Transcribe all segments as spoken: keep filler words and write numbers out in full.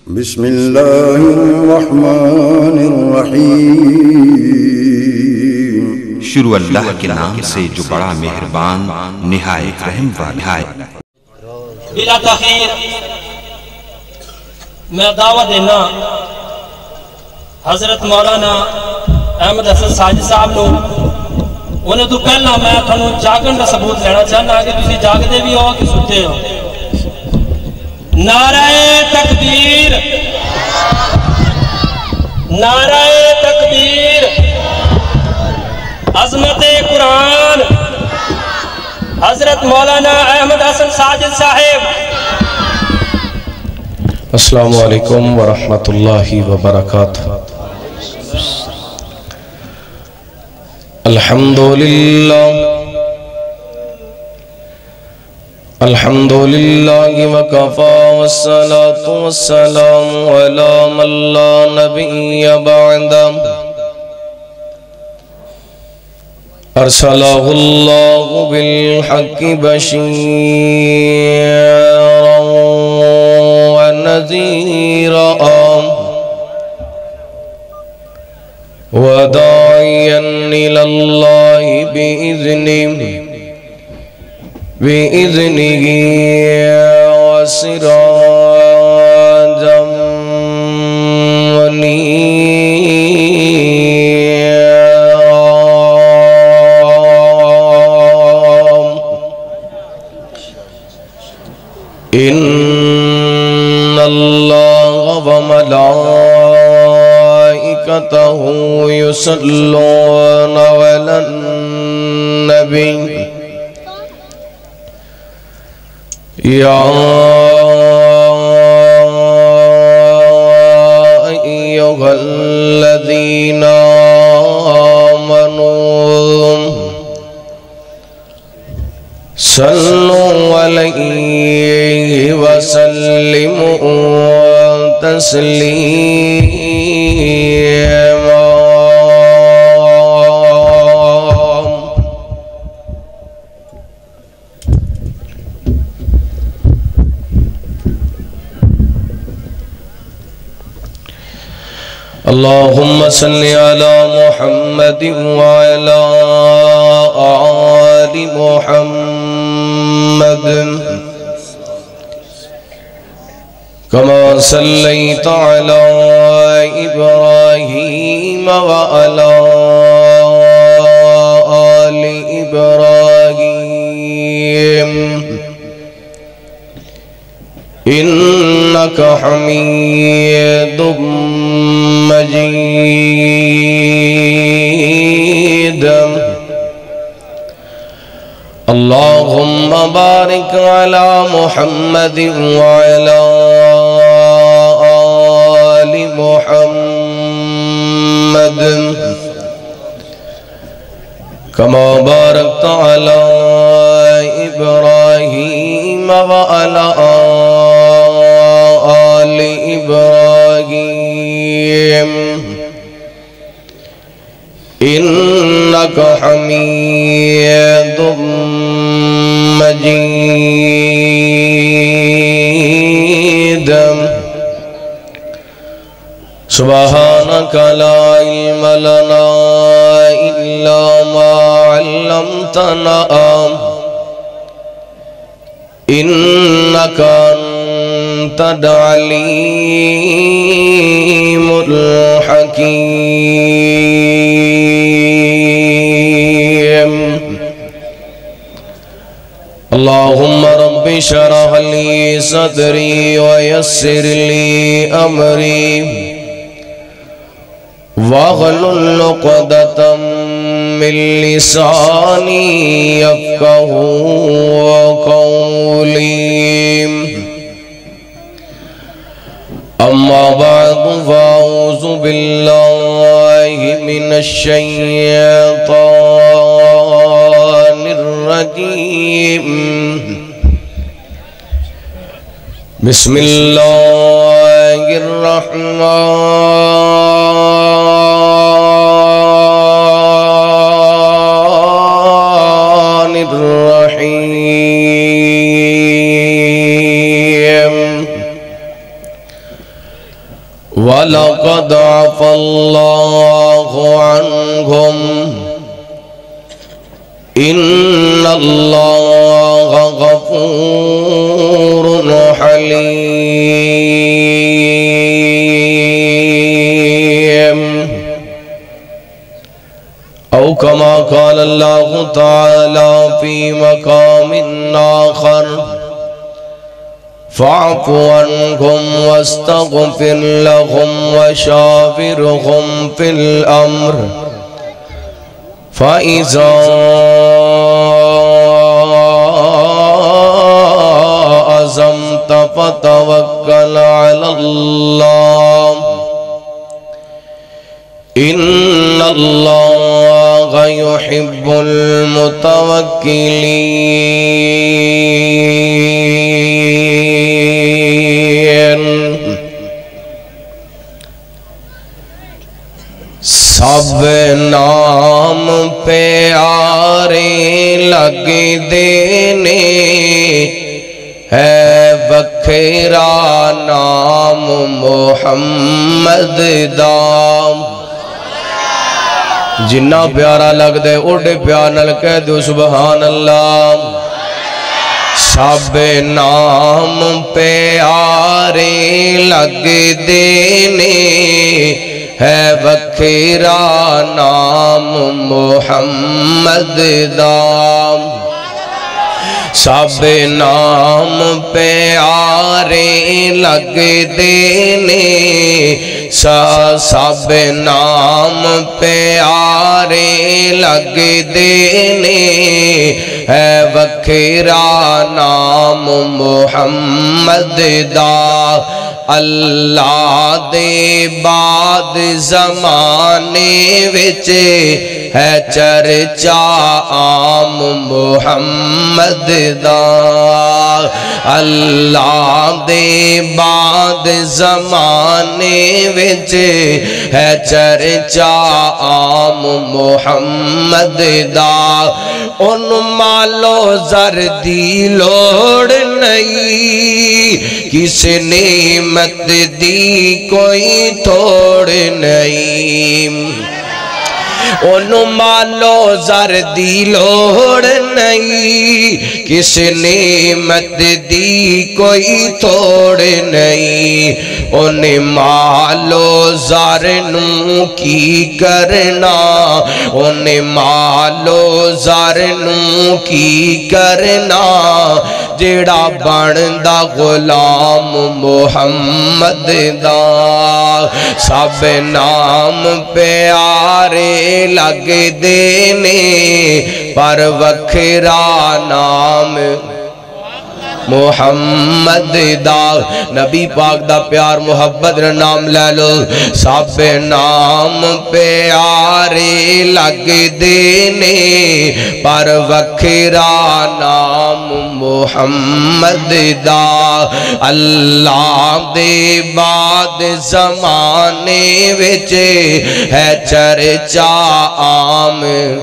بسم اللہ الرحمن الرحیم۔ شروع اللہ کے نام سے جو بڑا مہربان نہایت رحم والا ہے۔ بلا تاخیر میں دعوت دینا حضرت مولانا احمد حسن ساجد صاحب نو، انہیں تو پہلا میں تھانوں جاگن کا ثبوت لینا چاہنا کہ تسی جاگتے بھی ہو کہ ستے ہو۔ نعرہ تکبیر، نعرہ تکبیر، عظمت قرآن، حضرت مولانا احمد حسن ساجد صاحب۔ السلام علیکم ورحمۃ اللہ وبرکاتہ۔ الحمدللہ الحمدللہ وکفا والصلاة والسلام علی من لا نبی بعد، ارسلہ اللہ بالحق بشیرا ونذیرا وداعیا الی اللہ بإذنہ بإذنه وسراجا منيرا۔ إن الله وملائكته يصلون على النبي يا أيها الذين آمنوا صلوا عليه وسلموا تسليما۔ اللہم صل علی محمد وعلی آل محمد کما صلیت علی ابراہیم وعلی آل ابراہیم انکا حمید مجید۔ اللہم بارک علی محمد وعلی آل محمد کما بارکت علی ابراہیم وعلی آل ابراہیم انکا حمید مجید۔ سبحانک لا علم لنا الا ما علمتنا انکا انت العلیم الحکیم۔ اللہم رب اشرح لی صدری ویسر لی امری واحلل عقدۃ من لسانی یفقہوا قولی۔ اما بعد فاعوذ باللہ من الشیطان الرجیم۔ بسم اللہ الرحمن الرحیم۔ وَلَقَدْ عَفَا اللَّهُ عَنْهُمْ إِنَّ اللَّهَ غَفُورٌ حَلِيمٌ أو كما قال الله تعالى في مقام آخر فاعف عنهم واستغفر لهم وشاورهم في الأمر فإذا عزمت فتوكل على الله إن الله يحب المتوكلين سب نام پیارے لگ دینے ہے بکھرا نام محمد دام جنہ پیارا لگ دے اڑے پیار نل کہہ دو سبحان اللہ سب نام پیارے لگ دینے ہے بکھرا نام محمد دام سب نام پیارے لگ دینے سب نام پیارے لگ دینے ہے بکھرا نام محمد دا اللہ دے بعد زمانے وچ ہے چرچا عام محمد دا اللہ دے بعد زمانے وچ ہے چرچا عام محمد دا ان مالو زر دی لوڑ نہیں کس نعمت دی کوئی توڑ نہیں ان مالو زر دی لوڑ نہیں کس نعمت دی کوئی توڑ نہیں ان مالو زر نو کی کرنا ان مالو زر نو کی کرنا جیڑا بندا غلام محمد دا سب نام پیارے لگ دینے پر وکھرا نام محمد دا نبی پاک دا پیار محبت نام لے لو سب نام پیارے لگ دینے پر وکھرا نام محمد دا اللہ دے بعد زمانے وچ ہے چرچا عام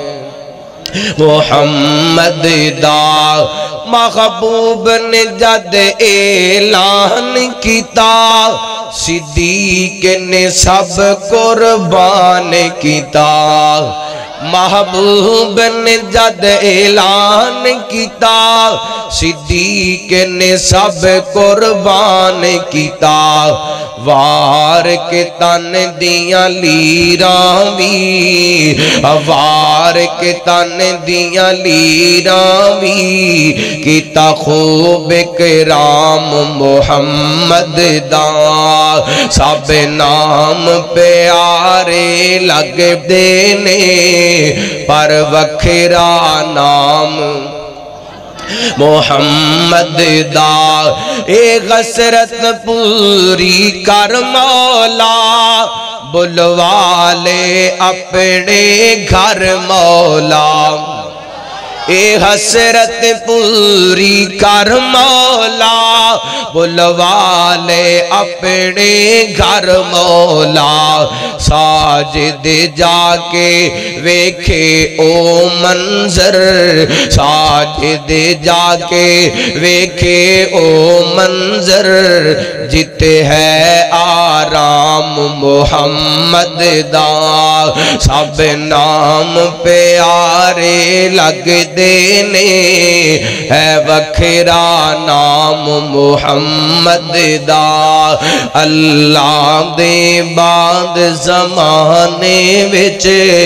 محمد دا محبوب نے جد اعلان کیتا صدیق نے سب قربان کیتا محبوب نے جد اعلان کیتا صدیق نے سب قربان کیتا وار کے تن دیاں لیراں وی وار کے تن دیاں لیراں وی کیتا خوب کرام محمد دا سب نام پیارے لگ دینے پر وکھرا نام محمد دا اے غسرت پوری کر مولا بلوالے اپنے گھر مولا اے حسرت پوری کر مولا بلوا لے اپنے گھر مولا ساجد جا کے ویکھے او منظر ساجد جا کے ویکھے او منظر جتے ہے آرام محمد دا سب نام پیارے لگ دینے ہے وکھرا نام محمد دا اللہ دے بعد زمانے وچ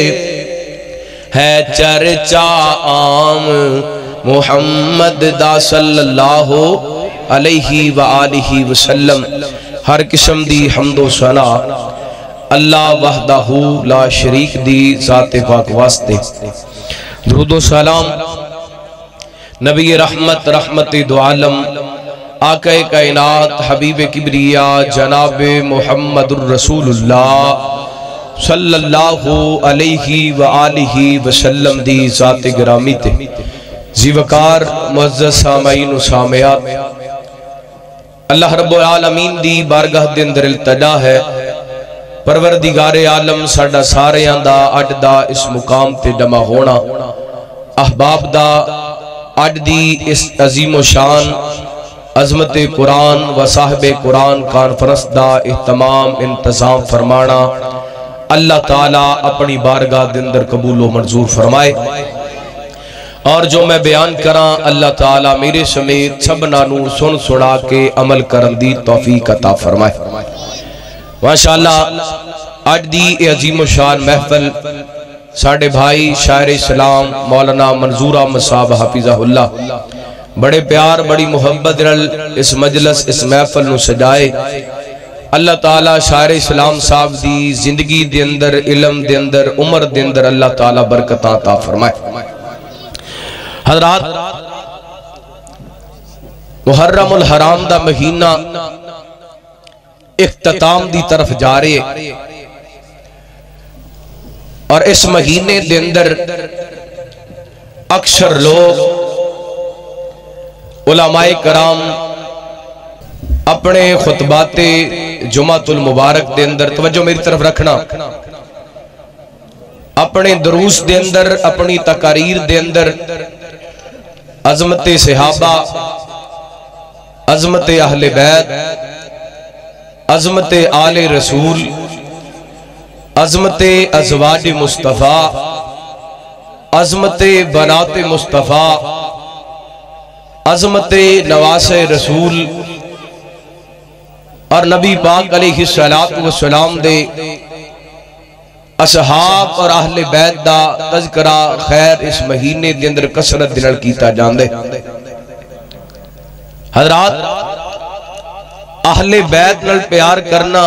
ہے چرچا عام محمد دا صلی اللہ علیہ وآلہ وسلم ہر قسم دی حمد و ثنا اللہ وحدہ لا شریک دی ذات پاک واسطے درود و سلام نبی رحمت رحمت دو عالم آقا کائنات حبیب کبریا جناب محمد الرسول اللہ صلی اللہ علیہ وآلہ وسلم دی ذات گرامی تے زیوکار معزز سامعین و سامعات اللہ رب العالمین دی بارگاہ دے اندر التجا ہے پروردگار عالم ساڈا سارے دا اڈ دا اس مقام تے جمع ہونا احباب دا اڈ دی اس عظیم و شان عظمت قرآن و صاحب قرآن کانفرنس دا اہتمام انتظام فرمانا اللہ تعالیٰ اپنی بارگاہ دے اندر قبول و منظور فرمائے اور جو میں بیان کراں اللہ تعالیٰ میرے سمیت سب نانو سن سنا کے عمل کرن دی توفیق عطا فرمائے ماشاءاللہ آج دی عظیم و شان محفل ساڑھے بھائی شاعر اسلام مولانا منظور احمد صاحب حفظہ اللہ بڑے پیار بڑی محبت اس مجلس اس محفل نو سجائے اللہ تعالیٰ شاعر اسلام صاحب دی زندگی دے اندر علم دے اندر عمر دے اندر اللہ تعالیٰ برکتاں عطا فرمائے حضرات محرم الحرام دا مہینہ اختتام دی طرف جا رہے اور اس مہینے دے اندر اکثر لوگ علماء کرام اپنے خطبات جمعۃ المبارک دے اندر توجہ میری طرف رکھنا اپنے دروس دے اندر اپنی تقاریر دے اندر عظمت صحابہ عظمت اہل بیت عظمت آل رسول عظمت ازواج مصطفیٰ عظمت بنات مصطفیٰ عظمت نواس رسول اور نبی پاک علیہ السلام دے اصحاب اور اہل بیت دا تذکرہ خیر اس مہینے دے اندر کثرت دنال کیتا جاندے حضرات اہل بیت نال پیار کرنا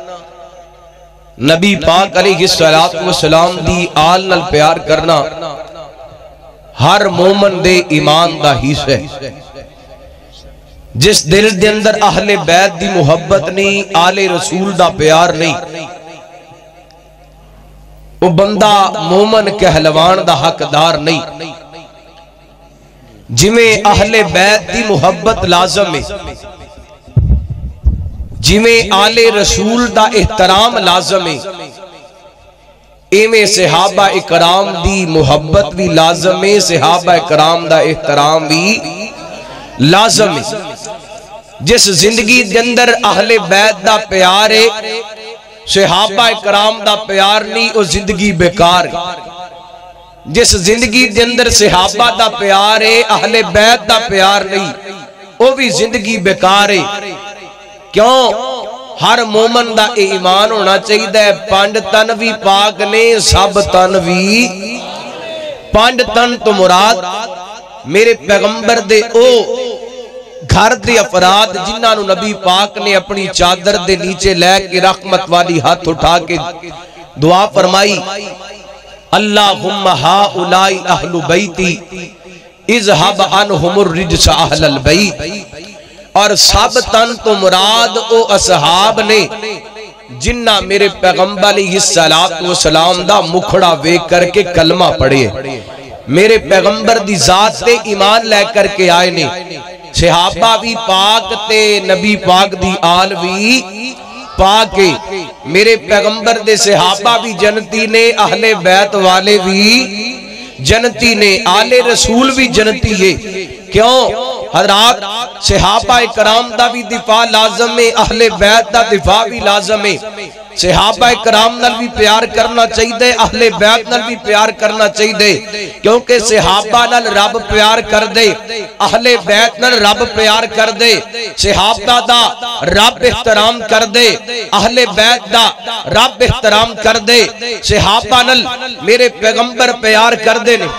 نبی پاک علیہ السلام دی آل نال پیار کرنا ہر مومن دے ایمان دا حصہ ہے جس دل دے اندر اہل بیت دی محبت نہیں آل رسول دا پیار نہیں وہ بندہ مومن کہلوان دا حقدار نہیں جمیں اہل بیت دی محبت لازم ہے جمیں آل رسول دا احترام لازم ہے ایمیں صحابہ اکرام دی محبت بھی لازم ہے صحابہ اکرام دا احترام بھی لازم ہے جس زندگی دے اندر اہل بیت دا پیار ہے صحابہ اکرام دا پیار نہیں وہ زندگی بیکار ہے جس زندگی دے اندر صحابہ دا پیار ہے اہل بیت دا پیار نہیں وہ بھی زندگی بیکار ہے کیوں ہر مومن دا ایمان ہونا چاہیے دے پانڈ تن بھی پاک نے سب تن بھی پانڈ تن تو مراد میرے پیغمبر دے او گھر دے افراد جنہاں نو نبی پاک نے اپنی چادر دے نیچے لے کے رحمت والی ہاتھ اٹھا کے دعا فرمائی اللہم ہاؤلائی اہل بیتی اذہب عنہم الرجس اہل البیت اور سب تن تو مراد او اصحاب نے جنہ میرے پیغمبر علیہ السلام دا مکھڑا وے کر کے کلمہ پڑھے میرے پیغمبر دی ذات تے ایمان لے کر کے آئے نے صحابہ بھی پاک تے نبی پاک دی آل بھی پاک ہے میرے پیغمبر دے صحابہ بھی جنتی نے اہل بیت والے بھی جنتی نے آل رسول بھی جنتی ہے کیوں حضرات صحابہ کرام دا بھی دفاع لازم ہے اہل بیت دا دفاع بھی لازم ہے صحابہ کرام نال بھی پیار کرنا چاہیے اہل بیت نال بھی پیار کرنا چاہیے کیونکہ صحابہ نال رب پیار کر دے اہل بیت نال رب پیار کر دے صحابہ دا رب احترام کر دے اہل بیت دا رب احترام کر دے صحابہ نال میرے پیغمبر پیار کر دے نے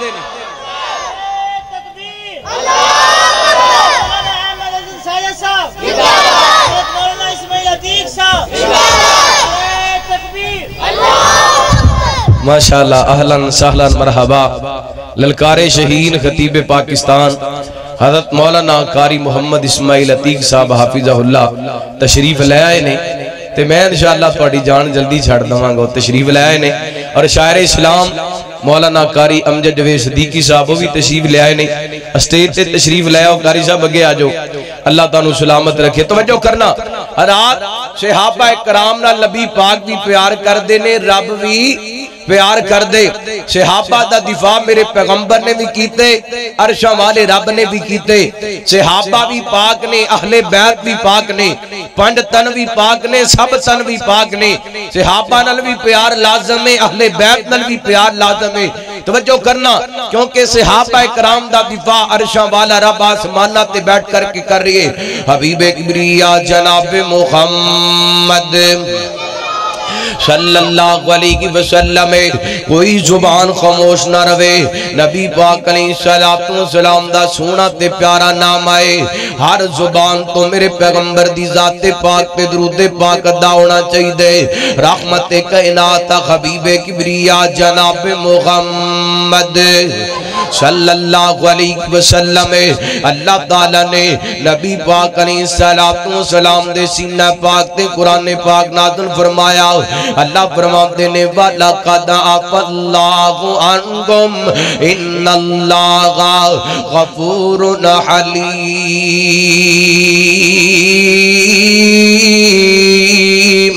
ماشاءاللہ اہلاً سہلاً مرحبا للکار شہین خطیب پاکستان حضرت مولانا قاری محمد اسماعیل عتیق صاحب حافظہ اللہ تشریف لے آئے نے تے میں انشاءاللہ تھوڑی جان جلدی چھڑ دواں گا تشریف لے آئے نے اور شاعر اسلام مولانا قاری امجد جوید صدیقی صاحب وہ بھی تشریف لے آئے نے اسٹیج تے تشریف لے آؤ قاری صاحب اگے آ جاؤ اللہ تعالیٰ سلامت رکھے توجہ کرنا رات صحابہ کرام نال نبی پاک بھی پیار کر دے نے رب بھی پیار کر دے صحابہ دا دفاع میرے پیغمبر نے بھی کیتے عرشاں والے رب نے بھی کیتے صحابہ بھی پاک نے اہل بیت بھی پاک نے پنڈ تن بھی پاک نے سب تن بھی پاک نے صحابہ نال بھی پیار لازم ہے اہل بیت نال بھی پیار لازم ہے توجہ کرنا کیونکہ صحابہ کرام دا دفاع عرشاں والا رب آسمانہ تے بیٹھ کر کے کر رہی ہے حبیب کبریا جناب محمد صلی اللہ علیہ وسلم کوئی زبان خاموش نہ روے نبی پاک علیہ السلام دا سونا تے پیارا نام آئے ہر زبان تو میرے پیغمبر دی ذات پاک پہ درود پاک ادا ہونا چاہیے رحمت کائنات حبیب کبریا جناب محمد صلی اللہ علیہ وسلم اللہ تعالیٰ نے نبی پاک علیہ السلام دے سینہ پاک تے قرآن پاک نازل فرمایا اللہ فرماتے نے وَلَقَدْ عَفَا اللَّهُ عَنْكُمْ إِنَّ اللَّهَ غَفُورٌ حَلِيمٌ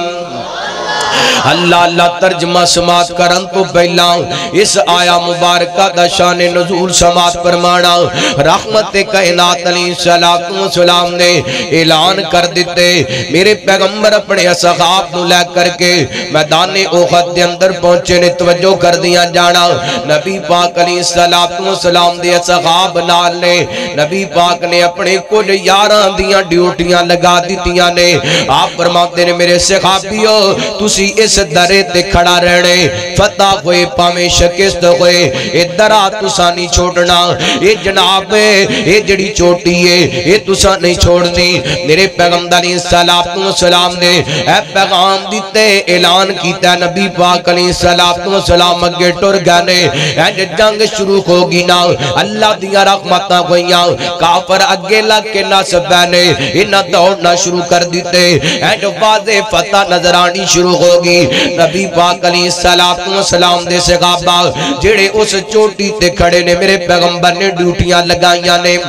اللہ اللہ ترجمہ سماعت کرن تو پہلا اس آیا مبارکہ دا شان نزول سماعت فرمانا رحمت کائنات علیہ السلام نے اعلان کر دیتے میرے پیغمبر اپنے اصحاب نو لے کر کے میدان احد دے اندر پہنچے نے توجہ کر دیا جانا نبی پاک علیہ السلام دے اصحاب نال نے نبی پاک نے اپنے کل یاران دیاں ڈیوٹیاں لگا دیتیاں نے آپ فرماتے نے میرے صحابیوں تسی اس درے تے کھڑا رہنے فتح ہوئے پامیں شکست ہوئے اے درہ تسا نہیں چھوڑنا اے جناب اے جڑی چوٹی ہے اے تسا نہیں چھوڑنی میرے پیغمبر علیہ السلام نے اے پیغام دیتے اعلان کیتا نبی پاک علیہ السلام اگے ٹر گانے اے جنگ شروع ہوگی نا اللہ دیا رحمتہ ہوئیاں کافر اگے لگ کے نصب بینے انہاں دوڑنا شروع کر دیتے اے جو واضح فتح نظرانی شروع ہوگی نبی پاک علیہ السلام دے صحابہ جڑے اس چوٹی تے کھڑے نے میرے پیغمبر نے ڈیوٹیاں لگائیاں نے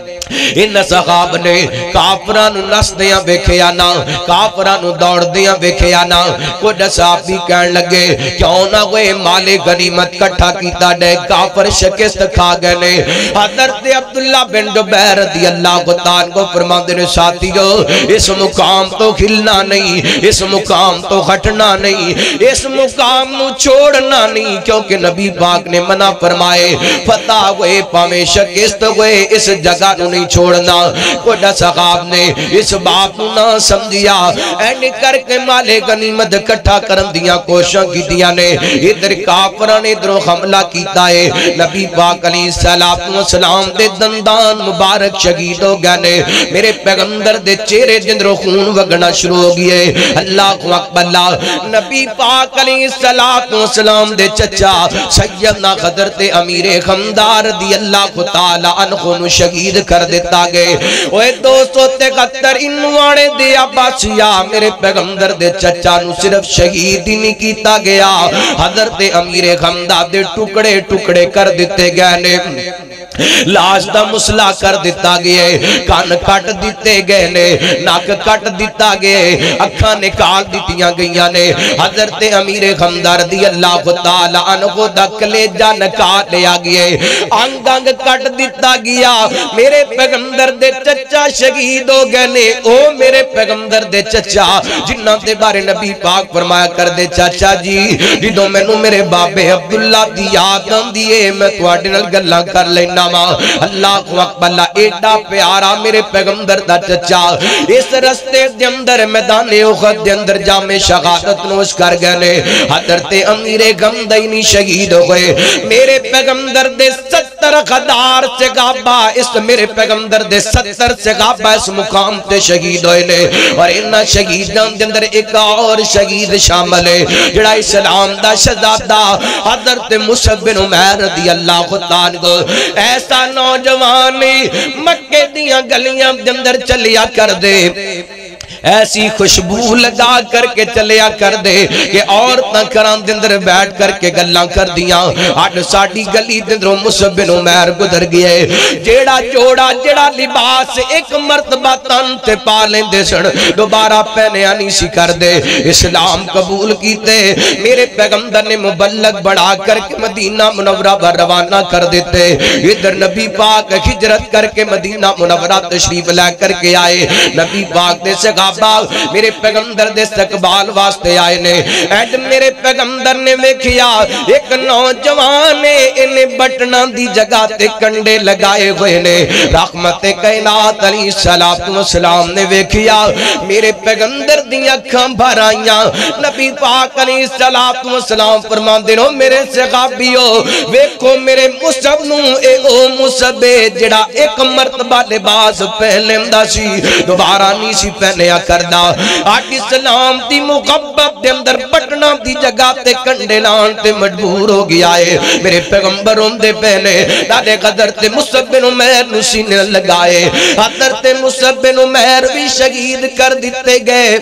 ان صحاب نے کافران نس دیاں بیکھیا نا کافران دوڑ دیاں بیکھیا نا کچھ صاحب بھی کہن لگے کیوں نہ ہوئے مال غنیمت کٹھا کیتا دے کافر شکست کھا گئے نے حضرت عبداللہ بن جبیر رضی اللہ تعالیٰ کو فرماندے نے ساتھیو اس مقام تو کھلنا نہیں اس مقام تو ہٹنا نہیں اس مقام نو چھوڑنا نہیں کیونکہ نبی پاک نے منع فرمائے فتح ہوئے پامیں شکست ہوئے اس جگہ نو نہیں چھوڑنا کوئی صحاب نے اس بات نہ سمجھیا اینی کر کے مال غنیمت کٹھا کرن دیاں کوشاں کی دیاں نے ادھر کافران ادھر حملہ کیتا ہے نبی پاک علیہ السلام دے دندان مبارک شہید ہو گئے نے میرے پیغمبر دے چہرے جندر خون وگنا شروع ہو گئے اللہ اکبر اللہ نبی پاک علیہ السلام دے چچا سیدنا حضرت امیر خمدار دی اللہ تعالی عنہ شہید کر کر دیتا گئے اوے دو سو تہتر انوانے دیا باسیا میرے پیغمبر دے چچا نو صرف شہید ہی نہیں کیتا گیا حضرت امیر غمدہ دے ٹکڑے ٹکڑے کر دیتے گئے نے لاش دا مسئلہ کر دیتا گئے کان کٹ دیتے گئے نے ناک کٹ دیتا گئے اکھاں نکال دیتیاں گئیاں نے حضرت امیر غمدہ رضی اللہ تعالی عنہ دا کلیجہ نکال لیا گئے آنگ آنگ کٹ دیتا گیا میرے پیغمبر دے چچا شہید ہو گئے نے او میرے پیغمبر دے چچا جنہ دے بارے نبی پاک فرمایا کر دے چاچا جی جدوں مینوں میرے بابے عبداللہ دی یاد آندی ہے میں تواڈے نال گلاں کر لینا اللہ کو اکبر ایڈا پیارا میرے پیغمبر دا چچا اس رستے دے اندر میدان احد دے اندر جام شہادت نوش کر گئے نے حضرت امیر غمدہ شہید ہو گئے میرے پیغمبر دے ستر غدار سے غابہ اس میرے پیغمبر دے ستر سے غابہ اس مقام تے شہید ہوئے نے اور انہا شہیدان دے اندر ایک اور شہید شامل ہے جڑا اسلام دا شہزادہ حضرت مصعب بن عمیر رضی اللہ تعالی ایسا نوجوان مکے دیاں گلیاں دے اندر چلیا کر دے ایسی خوشبو لگا کر کے چلیا کر دے کہ عورتاں کران دندر بیٹھ کر کے گلاں کر دیاں آٹھ ساڑھی گلی دندروں مصعب بن عمیر گزر گئے جیڑا جوڑا جیڑا لباس ایک مرتبہ تن تے پالیں دے سن دوبارہ پہنے آنی سی کر دے اسلام قبول کیتے میرے پیغمبر نے مبلغ بڑھا کر کے مدینہ منورہ پر روانہ کر دیتے ادھر نبی پاک ہجرت کر کے مدینہ منورہ تشریف لے کر کے آئے نبی پاک نے سگا میرے پیغمبر دے استقبال واسطے آئے نے اینڈ میرے پیغمبر نے ویکھیا ایک نوجوان نے انہیں بٹنا دی جگہ تے کنڈے لگائے ہوئے نے رحمت کائنات علیہ السلام نے ویکھیا میرے پیغمبر دی اکھاں بھر آئیاں نبی پاک علیہ السلام فرماندے نو میرے صحابیو ویکھو میرے مصعب نو اے او مصعب جڑا ایک مرتبہ لباس پہندا سی دوبارہ نہیں سی پہنے کردہ آج اسلام دی محبت دے اندر بٹنا دی جگہ تے کنڈے لان تے مجبور ہو گیا ہے میرے پیغمبروں دے پہنے دادے حضرت مصعب بن عمیر نو سینے لگائے حضرت مصعب بن عمیر بھی شہید کر دیتے گئے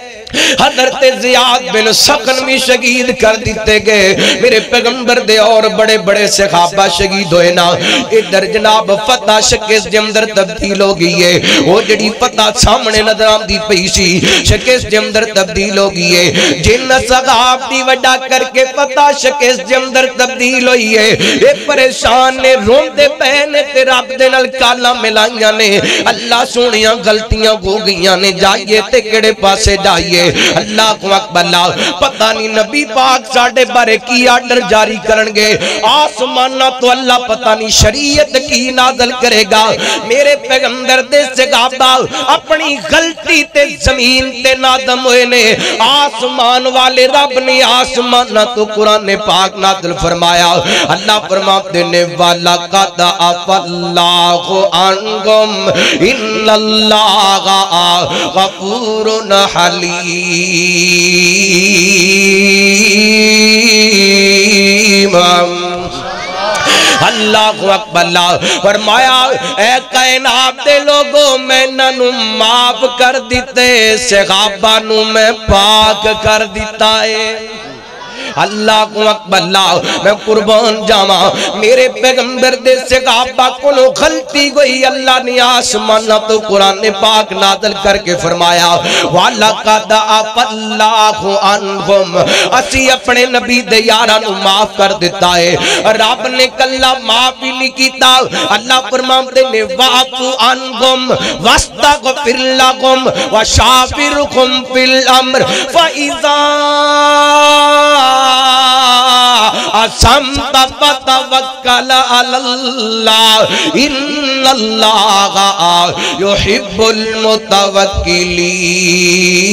حضرت زیاد بن سخن بھی شہید کر دیتے گئے میرے پیغمبر دے اور بڑے بڑے صحابہ شہید ہوئے نا ادھر جناب فتح شکست دے اندر تبدیل ہو گئی ہے وہ جڑی فتح سامنے نظر آم دی پیسی شکست دے اندر تبدیل ہو گئی ہے جن صحاب دی وڈا کر کے فتح شکست دے اندر تبدیل ہوئی ہے اے پریشان نے رون دے پہنے تے رب دے نال کالا ملائیاں نے اللہ سونیاں غلطیاں ہو گئیاں نے جائیے تے کڑے پاسے جائیے اللہ کو اکبر اللہ پتہ نہیں نبی پاک ساڑھے بارے کی آرڈر جاری کرنگے آسمانہ تو اللہ پتہ نہیں شریعت کی نازل کرے گا میرے پیغمبر دے صحابہ اپنی غلطی تے زمین تے نادم ہوئے نے آسمان والے رب نے آسمانہ تو قرآن پاک نازل فرمایا اللہ فرماتے نے وَلَقَدْ عَفَا اللَّهُ عَنْكُمْ إِنَّ اللَّهَ غَفُورٌ حَلِيمٌ اللہ اکبر اللہ فرمایا اے کائنات دے لوگوں میں ننو معاف کر دیتے صحابہ نو میں پاک کر دیتا ہے اللہ کو اکبر اللہ میں قربان جاما میرے پیغمبر دے صحابہ کو نو غلطی گئی اللہ نے آسمانہ تو قرآن پاک نازل کر کے فرمایا وَلَقَدْ عَفَا اللَّهُ عَنْهُمْ اسی اپنے نبی دے یارانو معاف کر دیتا ہے رب نے کلہ معاف ہی نہیں کیتا اللہ فرماتے نے وَعْفُ عَنْهُمْ وَاسْتَغْفِرْ لَهُمْ وَشَافِرْهُمْ فِي الْأَمْرِ فَإِذَا اسمت فتوکل علی اللہ ان اللہ یحب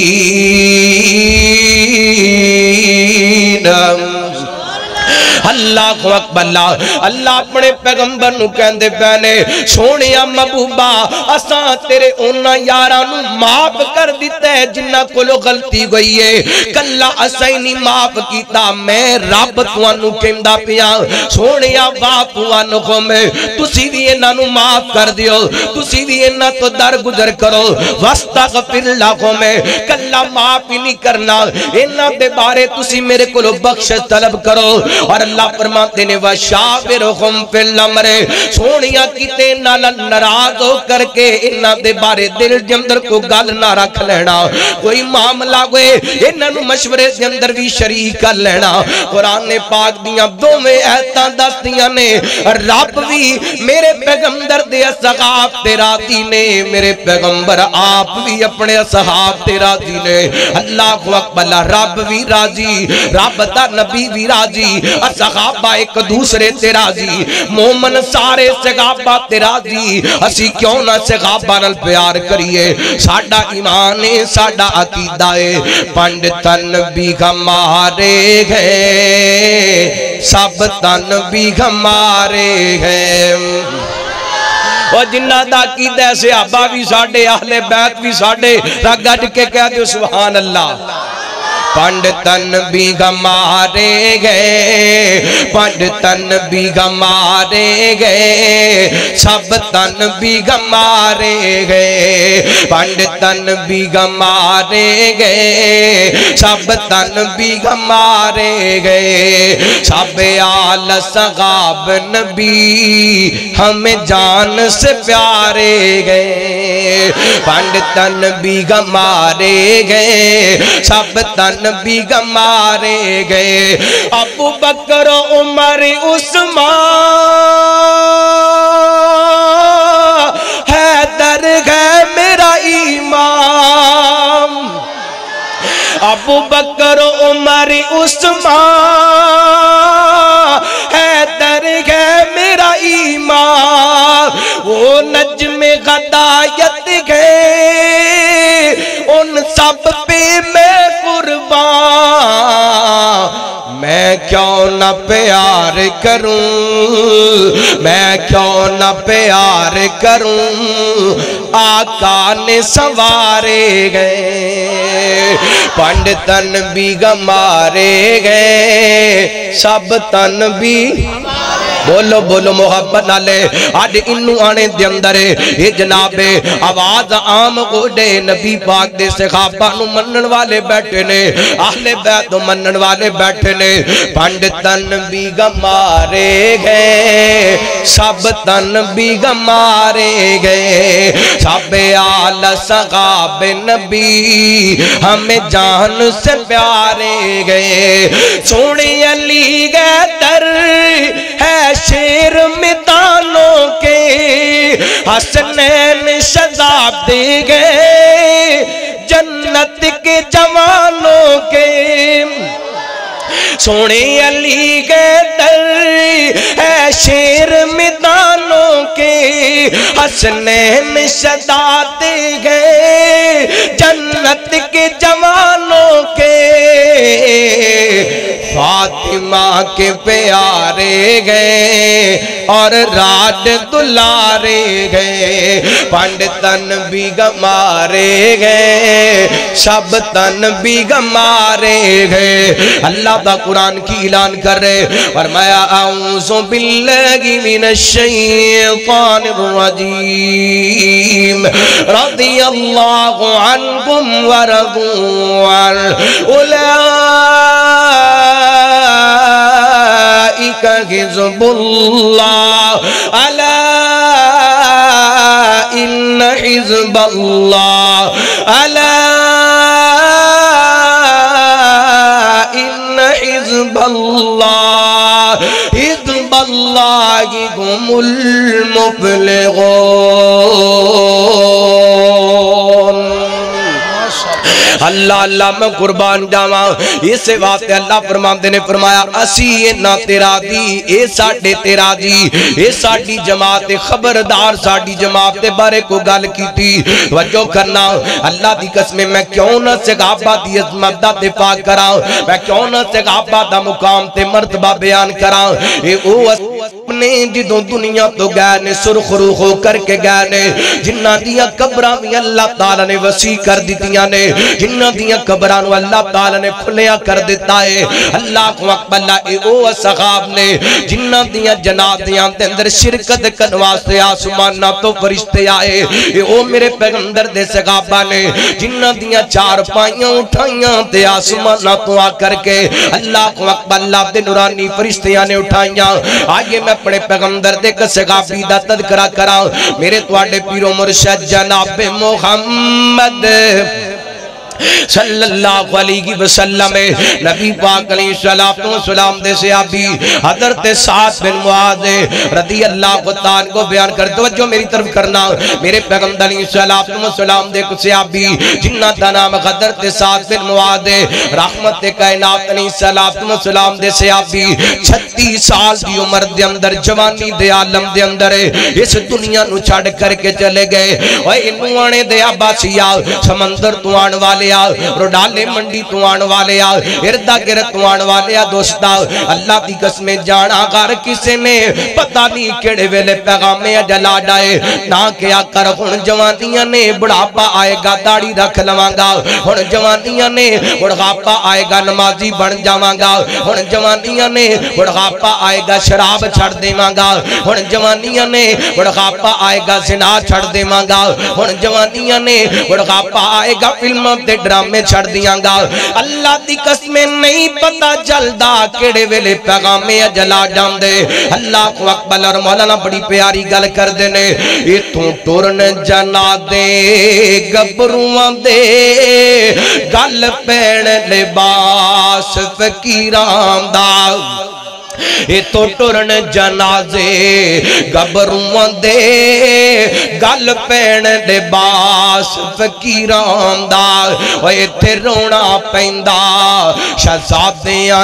المتوکلین اللہ اللہ اکبر اللہ اپنے پیغمبر نو کہندے پہنے سونیا محبوبہ اساں تیرے اونا یارانو معاف کر دیتا ہے جنہ کولو غلطی گئی ہے کلا اسائی نہیں معاف کیتا میں رب توانو کہندہ پیا سونیا باپوانو کو میں تسی بھی انہاں نو معاف کر دیو تسی بھی انہاں تو در گزر کرو واستغفر لہم میں کلا معاف ہی نہیں کرنا انہاں دے بارے تسی میرے کولو بخشش طلب کرو اور اللہ فرماتے نے وشاورہم فی الامر سونیا کیتے نال ناراض ہو کر کے انہاں دے بارے دل دے اندر کو گل نہ رکھ لینا کوئی معاملہ ہوئے انہاں نو مشورے دے اندر بھی شریک کر لینا قرآن پاک دیاں دوویں ایتاں دستیاں نے رب بھی میرے پیغمبر دے اصحاب تے راضی نے میرے پیغمبر آپ بھی اپنے اصحاب تے راضی نے اللہ اکبر رب بھی راضی رب دا نبی بھی راضی اصحابہ ایک دوسرے تے راضی مومن سارے صحابہ تے راضی اسی کیوں نہ صحابہ نال پیار کریے ساڈا ایمان ہے ساڈا عقیدہ ہے پنڈتن بھی ہمارے ہیں سب تن بھی ہمارے ہیں اور جنہ دا عقیدہ صحابہ بھی ساڈے اہل بیت بھی ساڈے گڈ کے کہہ دو سبحان اللہ پنڈتن بھی ہمارے گئے پنڈتن بھی ہمارے گئے سب تن بھی ہمارے گئے پنڈتن بھی ہمارے گئے سب تن بھی ہمارے گئے سب آل صحاب نبی ہمیں جان سے پیارے گئے پنڈتن بھی ہمارے گئے سب تن بھی ہمارے گئے ابو بکر عمر عثمان حیدر ہے میرا امام ابو بکر عمر عثمان حیدر ہے میرا امام وہ نجم غدایت گئے ان سب پہ میں قربان میں کیوں نہ پیار کروں میں کیوں نہ پیار کروں آقا نے سوارے گئے پنڈتن بھی ہمارے گئے سب تن بھی بولو بولو محبت نالے آج انو آنے دے اندر یہ جناب آواز عام گوڑے نبی پاک دے صحابہ نو منن والے بیٹھے نے اہل بیت نو منن والے بیٹھے نے پنڈتن بھی ہمارے گئے سب تن بھی ہمارے گئے سب آل صحاب نبی ہمیں جان سے پیارے گئے سونے علی گئے در ہے شیر میدانوں کے حسنین شذاب دے گئے جنت کے جوانوں کے سونے علی کے در ہے شیر میدانوں کے حسنین شذاب دے گئے جنت کے جوانوں کے فاطمہ کے پیارے گئے اور راج دلارے گئے پنڈتن بھی ہمارے گئے سب تن بھی ہمارے گئے اللہ دا قرآن کی اعلان کر رہے فرمایا اعوذ باللہ من الشیطان الرجیم رضی اللہ عنکم ورضوا اولئک حزب اللہ الا ان حزب اللہ الا ان حزب اللہ حزب اللہ هم المفلحون اللہ اللہ اللہ میں قربان جاواں اس واسطے اللہ فرماندے نے فرمایا اسی نہ تیرا دی اے ساڈے تیرا دی اے ساڈی جماعت خبردار ساڈی جماعت دے بارے کو گل کیتی وجہ کرنا اللہ دی قسم میں کیوں نہ صحابہ دی عظمت دا دفاع کراں میں کیوں نہ صحابہ دا مقام تے مرتبہ بیان کراں اے او اپنے جدوں دنیا تو گئے نے سرخ رو ہو کر کے گئے نے جنہاں دیاں قبراں بھی اللہ تعالی نے وسیع کر دتیاں نے جنہاں دیاں قبراں نو اللہ تعالی نے کھلیا کر دیتا ہے اللہ اکبر اے او اصحاب نے جنہاں دیاں جنازیاں دے اندر شرکت کرن واسطے آسماناں تو فرشتے آئے اے او میرے پیغمبر دے صحابہ نے جنہاں دیاں چار پائیاں اٹھائیاں تے آسماناں تو آ کر کے اللہ اکبر اللہ دے نورانی فرشتیاں نے اٹھائیاں آئیے میں اپنے پیغمبر دے ایک صحابی دا تذکرہ کراں میرے تواڈے پیر و مرشد جناب محمد صلی اللہ علیہ وسلم نبی پاک علیہ السلام دے صحابی حضرت سعد بن معاذ رضی اللہ تعالیٰ کو بیان کر توجہ میری طرف کرنا میرے پیغمبر علیہ السلام دے کچھ صحابی جنہ دا نام حضرت سعد بن معاذ رحمت کائنات علیہ السلام دے صحابی چھتیس سال دی عمر دے اندر جوانی دے عالم دے اندر اس دنیا نو چھڑ کر کے چلے گئے اوے انو آنے دے عباسیہ سمندر تو آن والے روڈالے منڈی تو آن والے اردہ گرد تو آن والے دوستا اللہ دی قسم جانا غار کسے نے پتہ نہیں کیڑے ویلے پیغامیں جلا ڈائے نہ کیا کر ہن جوانیاں نے بڑھاپا آئے گا داڑھی رکھ لواں گا ہن جوانیاں نے بڑھاپا آئے گا نمازی بن جاواں گا ہن جوانیاں نے بڑھاپا آئے گا شراب چھڑ دیواں گا ہن جوانیاں نے بڑھاپا آئے گا زنا چھڑ دیواں گا ہن جوانیاں نے بڑھاپا آئے گا فلموں تے ڈرامے چھڑ دیاں گا اللہ دی قسمیں نہیں پتا جلدا کیڑے ویلے پیغامیں جلا جاندے اللہ کو اکبر اور مولانا بڑی پیاری گل کر دینے ایتھوں ٹرن جنا دے گبروان دے گل پین لباس فقیران دا اے تو ٹرن جنازے گبروان دے گل پین لباس فقیران دا اے تے رونا پیندا شہزادیاں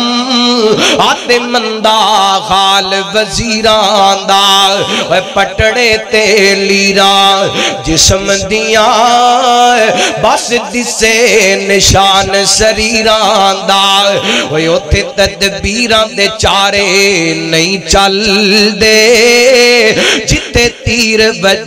آتے مندہ خال وزیران دا اے پٹڑے تے لیران جسم دیاں بس دسے نشان سریران دا اے اوتے تدبیران دے چارے نہیں چل دے جتے تیر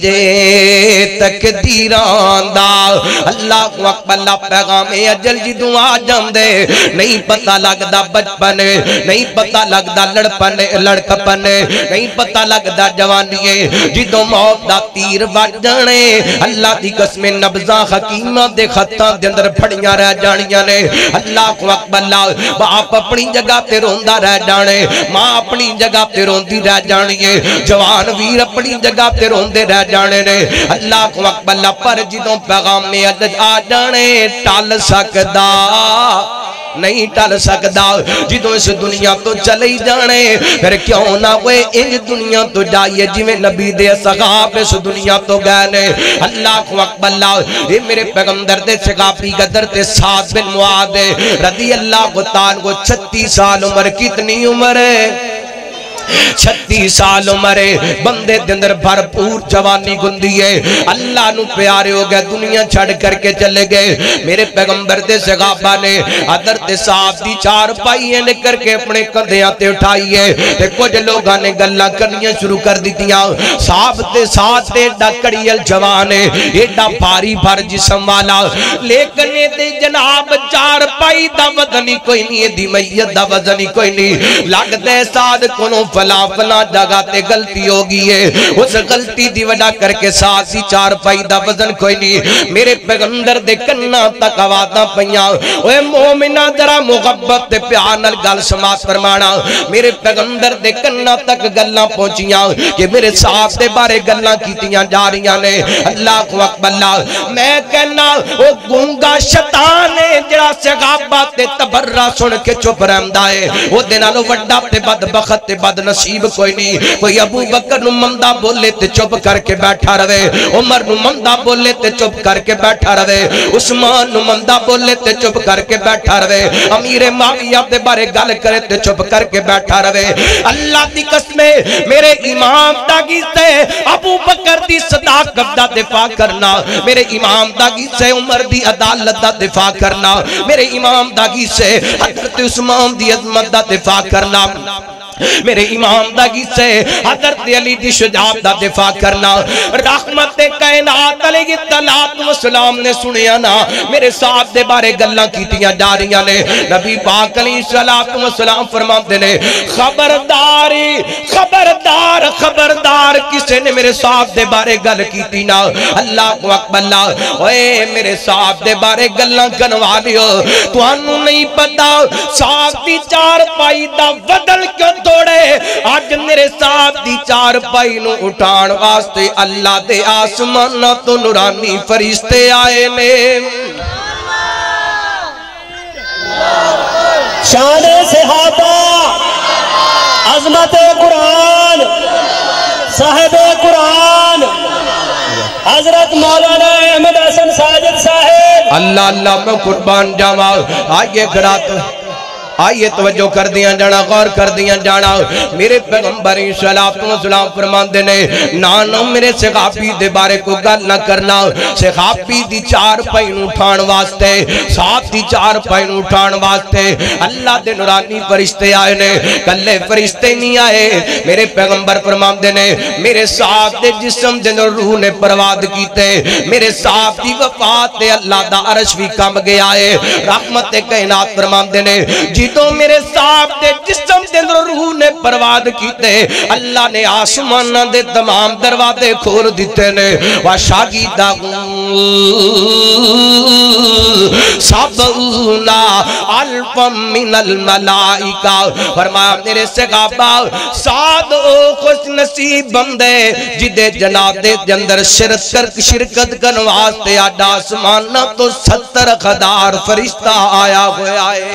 بجے تقدیران دا اللہ کو اکبر اللہ پیغام اجل جدوں آ جاندے نہیں پتہ لگدا بچپن نہیں پتہ لگدا لڑپن لڑکپن نہیں پتہ لگدا جوانی جدوں موت دا تیر وجنے اللہ دی قسم نبضاں حکیماں دے خطاں دے اندر پھڑیاں رہ جانیاں نے اللہ کو اکبر اللہ باپ اپنی جگہ تے روندا رہ جانے ماں اپنی جگہ تے روندی رہ جانی ہے جوان ویر اپنی جگہ تے روندے رہ جانے نے اللہ کو اکبر اللہ پر جدوں پیغام میں آ جانے ٹال سکدا نہیں ٹل سکدا جدوں اس دنیا تو چلے جانے پھر کیوں نہ ہوئے ان دنیا تو جائیے جویں نبی دے صحابہ اس دنیا تو گئے نے اللہ کو اکبر اللہ اے میرے پیغمبر دے صحابی قدر تے سعد بن معاذ رضی اللہ تعالیٰ کو چھتیس سال عمر کتنی عمر ہے چھتیس سال عمرے بندے دندر بھرپور جوانی گندی ہے اللہ نو پیارے ہو گئے دنیا چھڑ کر کے چلے گئے میرے پیغمبر دے صحابہ نے حضرت صاحب دی چار پائیے نے کر کے اپنے کندھیاں تے اٹھائیے تے کچھ لوگاں نے گلاں کرنیاں شروع کر دیتیاں صاحب تے ساتھ تے ڈکڑیل جوان ہے ایڈا بھاری بھر جسم والا لیکن تے جناب چار پائی دا وزن کوئی نہیں دی میت دا وزن کوئی نہیں لگدے ساتھ کونوں فلاں فلاں جگہ تے غلطی ہوگی ہے اس غلطی دی وجہ کر کے ساسی چار پائی دا وزن کوئی نہیں میرے پیغمبر دے کناں تک آوازاں پیاں اوے مومنہ ذرا محبت تے پیار نال گل سماعت فرمانا میرے پیغمبر دے کناں تک گلاں پہنچیاں کہ میرے ساتھ دے بارے گلاں کیتیاں جا رہیاں نے اللہ کو اکبر اللہ میں کہنا او گونگا شیطان جڑا صحابہ تے تبرہ سن کے چپ رہندا ہے او دے نالوں وڈا تے بدبخت تے بد نصیب کوئی نہیں۔ کوئی ابو بکر نو مندا بولے تے چپ کر کے بیٹھا رہے، عمر نو مندا بولے تے چپ کر کے بیٹھا رہے، عثمان نو مندا بولے تے چپ کر کے بیٹھا رہے، امیر معاویہ دے بارے گل کرے تے چپ کر کے بیٹھا رہے۔ اللہ دی قسم میرے امام داغی سے ابو بکر دی صداقت دا دفاع کرنا، میرے امام داغی سے عمر دی عدالت دا دفاع کرنا، میرے امام داغی سے حضرت عثمان دی عظمت دا دفاع کرنا، میرے امام داغی سے حضرت علی دی شجاعت دا دفاع کرنا۔ رحمت کائنات علیہ السلام نے سنیا نا میرے صاحب دے بارے گلاں کیتیاں جا رہیاں نے، نبی پاک علیہ السلام فرماتے نے خبرداری خبردار خبردار کسے نے میرے صاحب دے بارے گل کیتی نا، اللہ اکبر اللہ اوے میرے صاحب دے بارے گلاں کنوا دیو، تانوں نہیں پتا صاحب دی چار پائی دا بدل کیوں توڑے، آج میرے صاحب دی چار پائی نو اٹھان واسطے اللہ دے آسمان تو نورانی فرشتے آئے نے۔ شان صحابہ، عظمت قرآن، صاحب قرآن حضرت مولانا احمد حسن ساجد صاحب، اللہ اللہ میں قربان جاواں۔ آئیے گرات آئیے توجہ کر دیاں جانا، غور کر دیاں جانا، میرے پیغمبر صلی اللہ علیہ وسلم فرماندے نے نانو میرے صحابی دے بارے کو گل نہ کرنا، صحابی دی چار پائی نو اٹھان واسطے، ساتھ دی چار پائی نو اٹھان واسطے اللہ دے نورانی فرشتے آئے نے، کلے فرشتے نہیں آئے، میرے پیغمبر فرماندے نے میرے ساتھ دے جسم دے روح نے پرواد کیتے، میرے ساتھ دی وفات دے اللہ دا عرش بھی کم گیا ہے۔ رحمت کائنات فرماندے نے جی تو میرے صاحب دے جسم دے اندر روح نے پرواد کیتے، اللہ نے آسمان دے تمام دروازے کھول دیتے نے، وَشَاگِدَ سَبْعُونَ أَلْفًا مِّنَ الْمَلَائِكَةِ، فرمایا میرے صحابہ سات او خوش نصیب بندے جدے جنازے دے اندر شرکت کرن واسطے آج آسمان تو ستر ہزار فرشتہ آیا ہوا ہے۔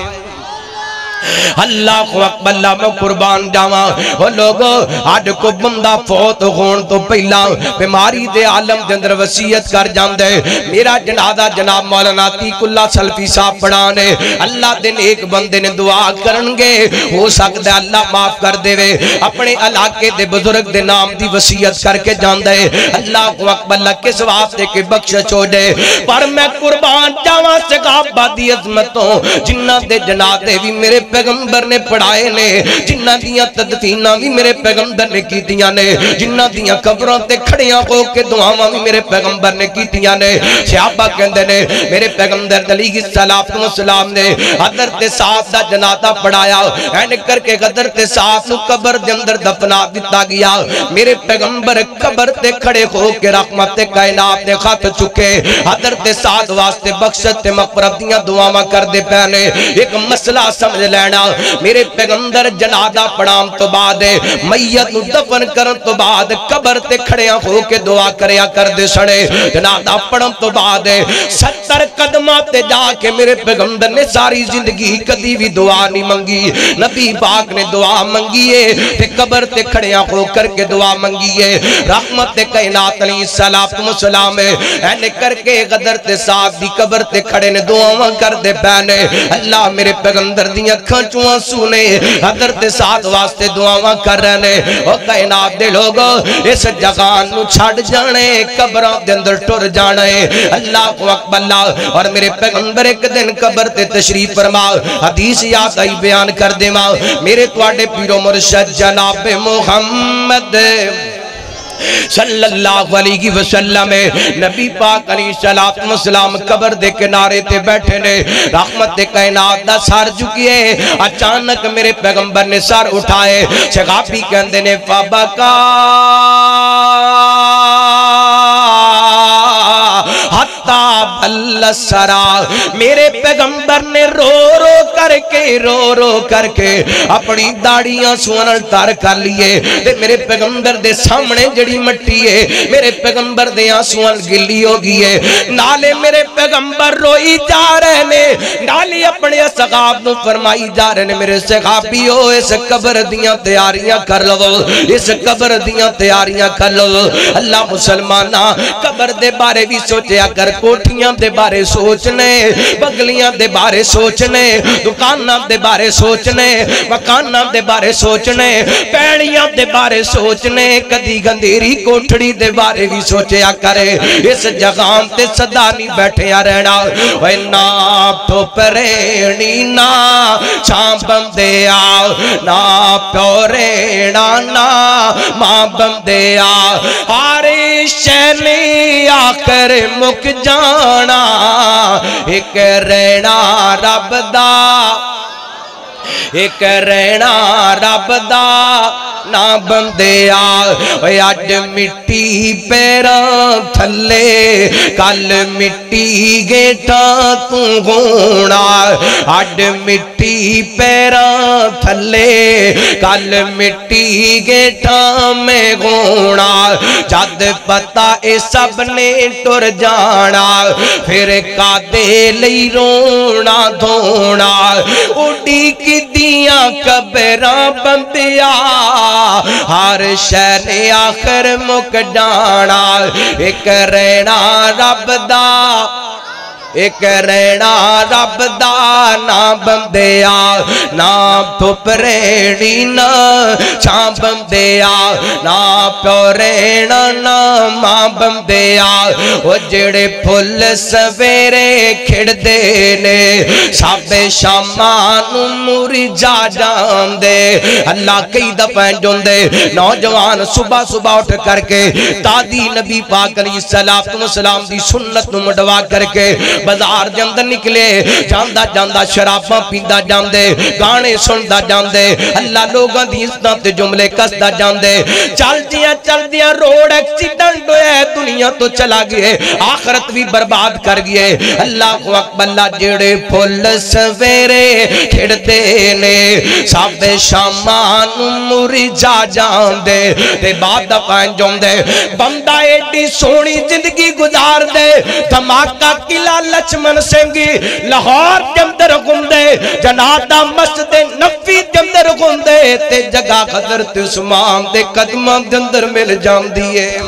اللہ اکبر اللہ میں قربان جاواں، او لوگو آج کو بندہ فوت ہون تو پہلا بیماری دے عالم دے اندر وصیت کر جاندے میرا جنازہ جناب مولانا عتیق اللہ سلفی صاحب پڑھانے، اللہ دے ایک بندے نے دعا کرنگے، ہو سکتا ہے اللہ معاف کر دے وے، اپنے علاقے دے بزرگ دے نام دی وصیت کر کے جاندے، اللہ اکبر اللہ کس واسطے کے بخشش ہو دے، پر میں قربان جاواں صحابہ دی عظمتوں جنہ دے جنازے بھی میرے پیغمبر نے پڑھائے نے، جنہ دیاں تدفینہ بھی میرے پیغمبر نے کیتیاں نے، جنہ دیاں قبروں تے کھڑیاں ہو کے دعاواں بھی میرے پیغمبر نے کیتیاں نے۔ صحابہ کہندے نے میرے پیغمبر علیہ السلام نے حضرت سعد دا جنازہ پڑھایا، این کر کے حضرت سعد نو قبر دے اندر دفنا دتا گیا، میرے پیغمبر قبر تے کھڑے ہو کے رحمت کائنات نے خط چکے حضرت سعد واسطے بخشت تے مغفرت دیاں دعاواں کر دے پہنے۔ ایک مسئلہ سمجھ لینا، میرے پیغمبر جنازہ پڑھام تو بعد میت نو دفن کرن تو بعد قبر تے کھڑیاں ہو کے دعا کریا کر دے سڑے، جنازہ پڑھم تو بعد ستر قدمہ تے جا کے میرے پیغمبر نے ساری زندگی کدی بھی دعا نہیں منگی، نبی پاک نے دعا منگیے تے قبر تے کھڑیاں ہو کر کے دعا منگیے۔ رحمت کائنات علیہ السلام اینے کر کے حضرت صاحب دی قبر تے کھڑے نے دعاواں کر دے پہنے، اللہ میرے پیغمبر دی اکھاں چواں سونے حضرت سعد واسطے دعاواں کر رہے ہیں۔ او کائنات دے لوگو اس جگان نو چھڑ جانے، قبراں دے اندر ٹر جانے، اللہ اکبر اللہ۔ اور میرے پیغمبر ایک دن قبر تے تشریف فرما، حدیث یاد آئی بیان کر دے ماں، میرے تواڈے پیر و مرشد جناب محمد صلی اللہ علیہ وسلم نبی پاک علیہ السلام قبر دے کنارے تے بیٹھے نے، رحمت کائنات دا سر جھکیے، اچانک میرے پیغمبر نے سر اٹھائے، صحابی کہندے نے فبکا حتی اللہ سرا میرے پیغمبر نے رو رو کر کے رو رو کر کے اپنی داڑیاں سونل تار کر لیے تے میرے پیغمبر دے سامنے جڑی مٹی ہے میرے پیغمبر دے آنسوان گلی ہو گئی ہے نالے میرے پیغمبر روئی جا رہے نے نالی اپنے صحاب نو فرمائی جا رہے نے میرے صحابیو اس قبر دیاں تیاریاں کر لو اس قبر دیاں تیاریاں کر لو اللہ مسلمانہ قبر دے بارے بھی سوچیا کر کوٹھیاں دے بارے سوچنے بگلیاں دے بارے سوچنے دکاناں دے بارے سوچنے مکاناں دے بارے سوچنے پیڑیاں دے بارے سوچنے کدی گندیری کوٹھڑی دے بارے بھی سوچیا کرے اس جگام تے صدا نہیں بیٹھے آ رہنا وے نا پھپریڑی نا چھاں بندے آ نا پیوریڑا نا ماں بندے آ ہاری شینی آخر مک جانا ایک رہنا رب دا ایک رہنا رب دا نا بندے آئے آج مٹی پیران تھلے کل مٹی گیٹا تو گونا آج مٹی پیران تھلے کل مٹی گیٹا میں گونا جد پتا اے سب نے ٹر جانا پھر کا دے لئی رونا دھونا اڈی کی دیاں قبراں بندیا ہر شہر آخر مک جانا ایک رہنا رب دا ایک رہنا رب دا نا بندیا نا پھپریڑی نا چھاں بندیا نا پیوریڑا نا ماں بندیا وہ جڑے پھل سویرے کھڑ دینے سب شامان موری جا جان دے اللہ کئی دفعہ جن دے نوجوان صبح صبح اٹھ کر کے تادی نبی پاک علیہ السلام دی سنت مڈوا کر کے بازار جاندہ نکلے جاندہ جاندہ شراباں پیندہ جاندے گانے سندہ جاندے اللہ لوگاں دی اسنات جملے کسدہ جاندے چل دیا چل دیا روڈ ایکسیڈنٹ ہوئے دنیا تو چلا گئے آخرت بھی برباد کر گئے اللہ کو اکبر اللہ جڑے پھول سویرے کھڑ دینے سب شامان موری جا جاندے تے بعد دفعہ جاندے بندہ ایڈی سونی زندگی گزار دے دھماکہ قلعہ لچمن سنگی لاہور جمدر گھومدے جنادہ مسجد نبوی جمدر گھومدے تے جگہ حضرت عثمان دے قدماں دے اندر مل جاندی ہے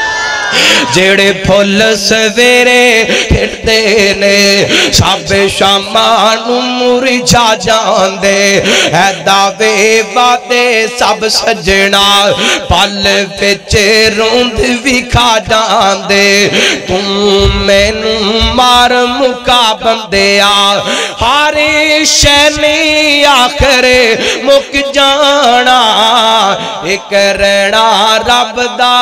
جڑے پھول سویرے کھڑتے نے سب شامان موری جا جاندے اے دعوے وعدے سب سجنا پل وچ روند بھی کھا جاندے تم مینوں مار مکا بندیا ہاری شینی آخر مک جانا ایک رہنا رب دا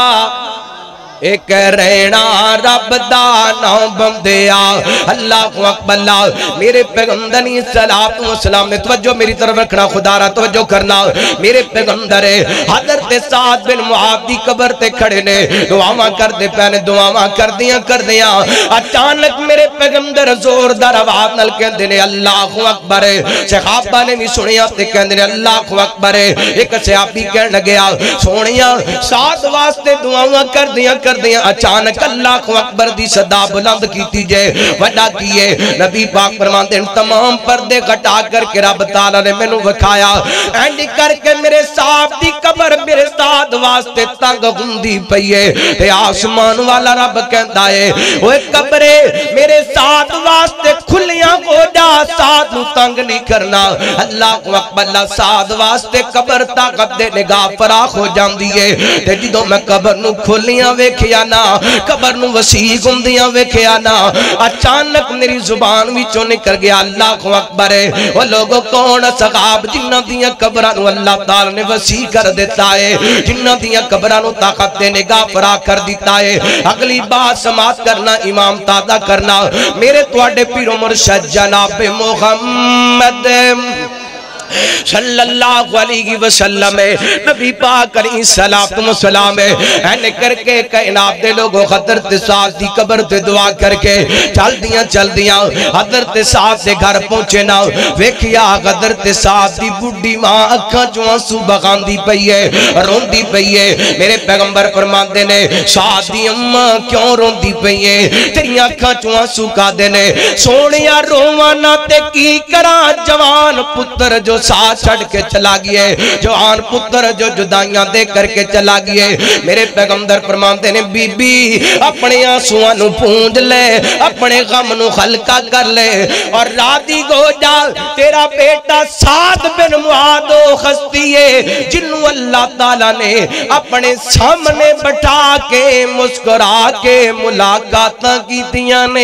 ایک رہنا رب دا نام بندیا اللہ کو اکبر اللہ میرے پیغمبر صلاۃ و سلام نے توجہ میری طرف رکھنا خدا را توجہ کرنا میرے پیغمبر حضرت سعد بن معاذ دی قبر تے کھڑے نے دعاواں کر دے پہنے دعاواں کر دیاں کر دیاں اچانک میرے پیغمبر زوردار آواز نال کہندے نے اللہ اکبر صحابہ نے بھی سنیا تے کہندے نے اللہ اکبر ایک صحابی کہن لگیا سونیا سعد واسطے دعاواں کر دیاں کر دیا اچانک اللہ کو اکبر دی صدا بلند کیتی جائے وڈا کیے نبی پاک فرماتے ہیں تمام پردے گھٹا کر کے رب تعالیٰ نے میں نو وکھایا اینڈی کر کے میرے صاحب دی قبر میرے ساتھ واسطے تنگ گندی پئیے تے آسمان والا رب کہندا ہے وہ قبرے میرے ساتھ واسطے کھلیاں ہو جا ساتھ نو تنگ نہیں کرنا اللہ کو اکبر اللہ ساتھ واسطے قبر طاقت دے نگاہ فراخ ہو جاندی ہے تے جدوں میں قبر نو کھلیاں وے ویکھیا نا قبر نو وسیع گندیاں ویکھیا نا اچانک میری زبان وچوں نکل گیا اللہ اکبر وہ لوگوں کون صحاب جنہاں دیاں قبراں نو اللہ تعالی نے وسیع کر دیتا ہے جنہاں دیاں قبراں نو طاقت دے نگاہ فرا کر دیتا ہے اگلی بات سماعت کرنا امام تازہ کرنا میرے تواڈے پیر و مرشد جناب محمد صلی اللہ علیہ وسلم نبی پاک علیہ السلام این کر کے کائنات دے لوگوں حضرت سعد دی قبر تے دعا کر کے چل دیاں چل دیاں حضرت سعد دے گھر پہنچے نا ویکھیا حضرت سعد دی بڈھی ماں اکھاں چوں آنسو بغاندی پئی ہے روندی پئی ہے میرے پیغمبر فرماندے نے سعد دی اماں کیوں روندی پئی ہے تیری اکھاں چوں آنسو کادے نے سونیا روواں نہ تے کی کراں جوان پتر جو ساتھ چھڑ کے چلا گیا ہے جوان پتر جو جدائیاں دے کر کے چلا گیا ہے میرے پیغمبر فرماندے نے بی بی اپنے آنسواں نو پونج لے اپنے غم نو ہلکا کر لے اور راضی ہو جا تیرا بیٹا سعد بن معاذ خستی ہے جنوں اللہ تعالیٰ نے اپنے سامنے بٹھا کے مسکرا کے ملاقاتاں کیتیاں نے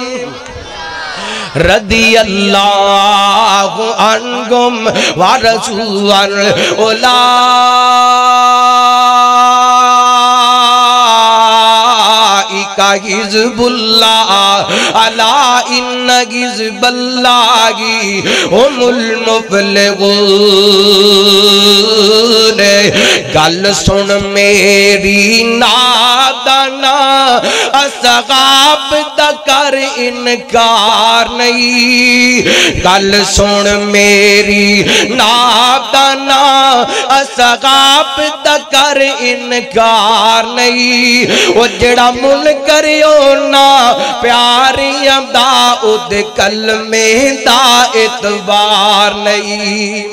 رضی اللہ عنہم ورضوا اولئک حزب اللہ الا ان حزب اللہ هم المفلحون گل سن میری نادانا اصحاب دا کر انکار نہیں گل سن میری نادانا اصحاب دا کر انکار نہیں وہ جڑا منکر ہونا پیاریاں دا اُد کلمے دا اعتبار نہیں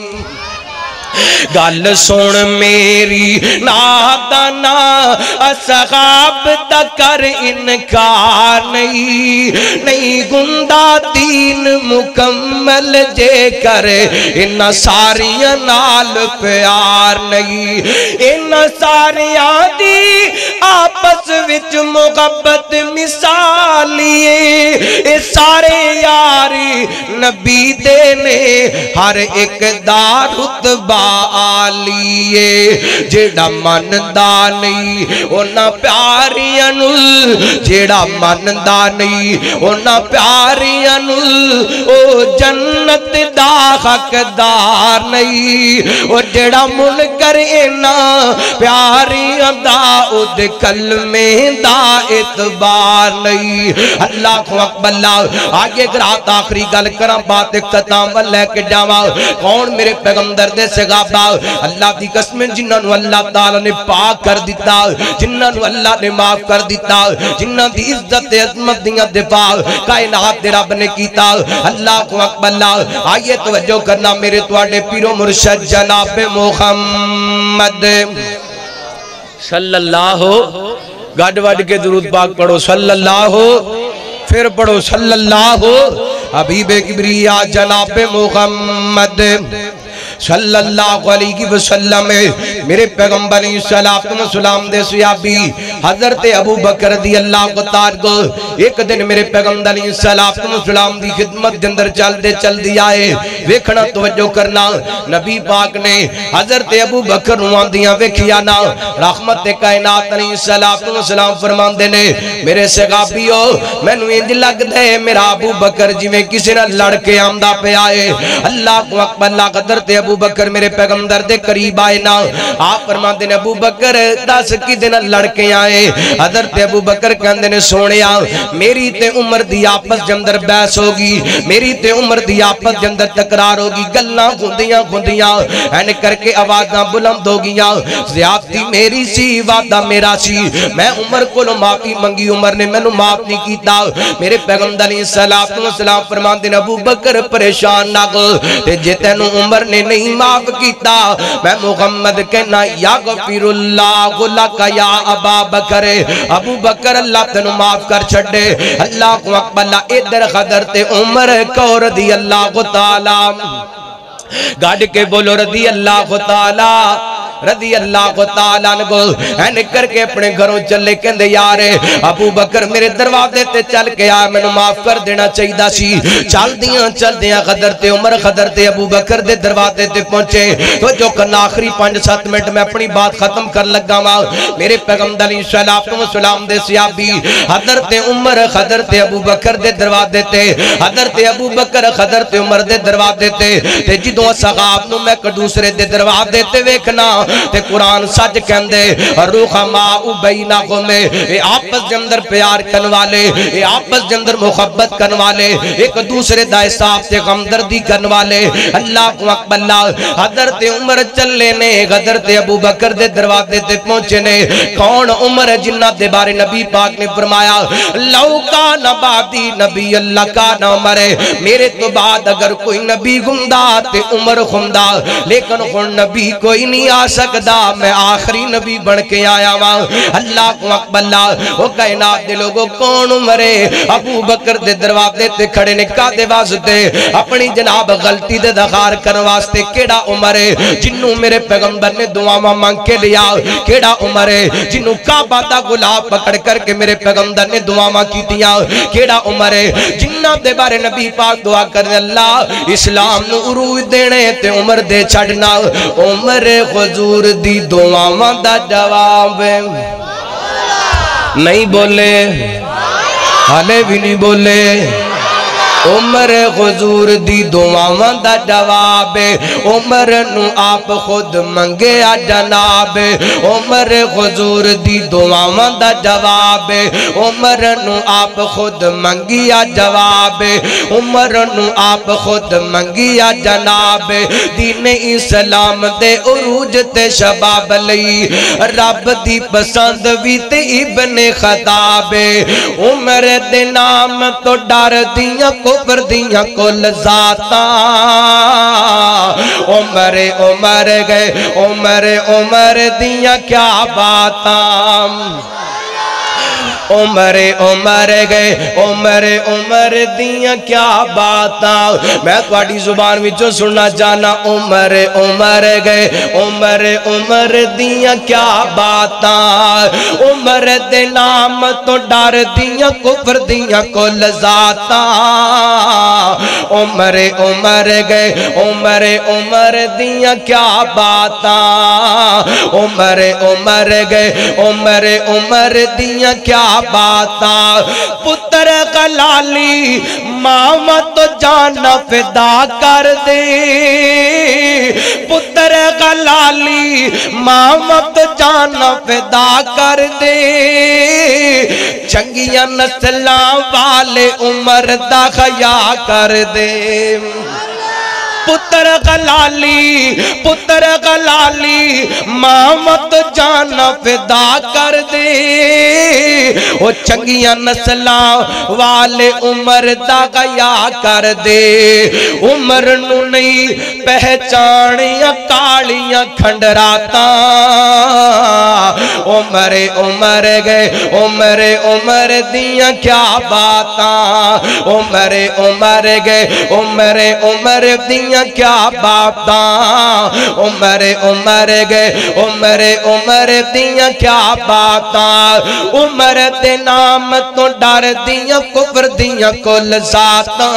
گل سن میری نادانا اصحاب دا کر انکار نہیں نہیں گندا دین مکمل جے کر ان ساریاں نال پیار نہیں ان ساریاں دی آپس وچ محبت مثالیے اے سارے یاری نبی دے نے ہر ایک دا رتبہ آلیے جیڑا من دا نہیں اونا پیاریاں نل جیڑا من دا نہیں اونا پیاریاں نل او جنت دا حقدار نہیں او جیڑا منکر اینا پیاریاں دا او دے کلمے دا اعتبار نہیں اللہ کو اکبر اللہ آگے گرات آخری گل کرام بات اختتام لے کے جاوا کون میرے پیغمبر دے سے اللہ دی قسم جنہاں نو اللہ تعالیٰ نے پاک کر دیتا جنہاں نو اللہ نے معاف کر دیتا جنہاں دی عزت عظمت دیاں دفاع کائنات دے رب نے کیتا اللہ کو اکبر اللہ آئیے توجہ کرنا میرے تواڈے پیرو مرشد جناب محمد صلی اللہ گاڑ وڈ کے درود پاک پڑھو صلی اللہ پھر پڑھو صلی اللہ حبیب کبریا جناب محمد صلی اللہ علیہ وسلم میرے پیغمبر سلام دے صحابی حضرت ابو بکر رضی اللہ تعالیٰ ایک دن میرے پیغمبر سلام دی خدمت دندر چل دے چل دی آئے ویکھنا توجہ کرنا نبی پاک نے حضرت ابو بکر روان دیاں ویکھیانا رحمت کائنات علیہ السلام فرمان دینے میرے صحابیو میں نو انج لگ دے میرا ابو بکر جی میں کسی نہ لڑ کے آمدہ پہ آئے اللہ کو اکبر اللہ حضرت ابو بکر میرے پیغمبر دے قریب آئے نا آپ فرمان دینے ابو بکر دس کی دن لڑکے آئے حضرت ابو بکر کہندے نے سونے آ میری تے عمر دی آپس جندر بیس ہوگی میری تے عمر دی آپس جندر تقرار ہوگی گلنا گھندیاں گھندیاں این کر کے آوازاں بلند ہوگیاں زیادتی میری سی وعدہ میرا سی میں عمر کو لو معافی منگی عمر نے میں نو معاف نہیں کیتا میرے پیغمبر علیہ السلام فرمان دینے ابو بکر پریشان نہ گو تے جتے نو عمر نے نہیں معاف کیتا میں محمد کہنا یا غفیر اللہ لک یا ابا بکر ابو بکر اللہ تنو معاف کر چھڑے اللہ کو اکبر اللہ ادھر حضرت عمر کو رضی اللہ تعالی گاڑ کے بولو رضی اللہ تعالی رضی اللہ تعالیٰ عنہ این کر کے اپنے گھروں چلے کہندے یار ابو بکر میرے دروازے تے چل کے آ میں معاف کر دینا چاہیے سی چل دیاں چل دیاں غدر تے عمر غدر تے ابو بکر دے دروازے تے پہنچے تو جو کرنا آخری پانچ سات منٹ میں اپنی بات ختم کر لگا ماں میرے پیغمبر علیہ السلام سلام دے صحابی حضرت عمر حضرت ابو بکر دے دروازے تے حضرت ابو بکر حضرت عمر دے دروازے تے تے جدوں صحاب نو میں ایک دوسرے دے دروازے تے ویکھنا تے قرآن سچ کہندے رحماء بینہم اے آپس دے اندر پیار کرن والے اے آپس دے اندر محبت کرن والے ایک دوسرے دا احساس تے ہمدردی کرن والے اللہ اکبر اللہ حضرت عمر چلے نے حضرت ابو بکر دے دروازے تے پہنچے نے کون عمر جنہ دے بارے نبی پاک نے فرمایا لو کان بعدی نبی اللہ کا عمر میرے تو بعد اگر کوئی نبی گمدا تے عمر گمدا لیکن ہن نبی کوئی نہیں آ سکدا میں آخری نبی بن کے آیا ہاں اللہ اکبر اللہ او کائنات دے لوگوں کون عمر ابو بکر دے دروازے تے کھڑے نے کادے واسطے اپنی جناب غلطی دے دخار کرن واسطے کیڑا عمر جنوں میرے پیغمبر نے دعاواں مانگ کے لیا کیڑا عمر جنوں کعبہ دا غلاف پکڑ کر کے میرے پیغمبر نے دعاواں کیتیاں کیڑا عمر جنہ دے بارے نبی پاک دعا کرنے اللہ اسلام نو عروج دینے تے عمر دے چھڑنا عمر حضور دی دعاواں دا جواب نہیں بولے حالے بھی نہیں بولے عمر حضور دی دعاواں دا جواب عمر نو آپ خود منگیا جناب عمر حضور دی دعاواں دا جواب عمر نو آپ خود منگیا جواب عمر نو آپ خود منگیا جناب دین اسلام دے عروج تے شباب لئی رب دی پسند بھی تے ابن خطاب عمر دے نام تو ڈر دیاں کفر دیاں کل ذاتاں عمر عمر گئے عمر عمر دیاں کیا باتاں عمر عمر گئے عمر عمر دیاں کیا باتاں میں تواڈی زبان وچوں سننا چاہنا عمر عمر گئے عمر عمر دیاں کیا باتاں عمر دے نام تو ڈر دیاں کفر دیاں کل ذاتاں عمر عمر گئے عمر عمر دیاں کیا باتاں عمر عمر گئے عمر عمر دیاں کیا باتاں پتر غلالی ماما تو جانا فدا کر دے پتر غلالی ماما تو جانا فدا کر دے چنگیاں نسلاں والے عمر دا خیا کر دے پتر غلالی پتر غلالی مامت جانا فدا کر دے او چنگیاں نسلاں والے عمر دا گیا کر دے عمر نو نہیں پہچانیاں کالیاں کھنڈراتاں عمر عمر گئے عمر عمر دیاں کیا باتاں عمر عمر گئے عمر عمر دیاں کیا باتاں عمر عمر گئے عمر عمر دیاں کیا باتاں عمر دے نام تو ڈر دیاں کفر دیاں کل ذاتاں